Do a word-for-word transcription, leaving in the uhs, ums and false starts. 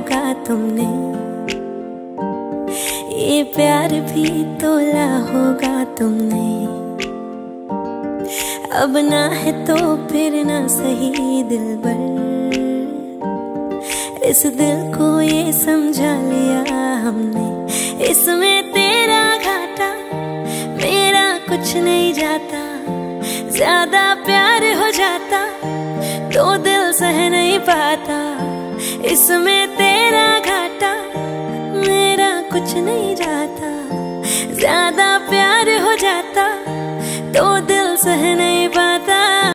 होगा तुमने, ये प्यार भी तोला होगा तुमने। अब ना है तो फिर ना सही दिलबर, इस दिल को ये समझा लिया हमने। इसमें तेरा घाटा मेरा कुछ नहीं जाता, ज्यादा प्यार हो जाता तो दिल सह नहीं पाता। इसमें तेरा घाटा मेरा कुछ नहीं जाता, ज्यादा प्यार हो जाता तो दिल सह नहीं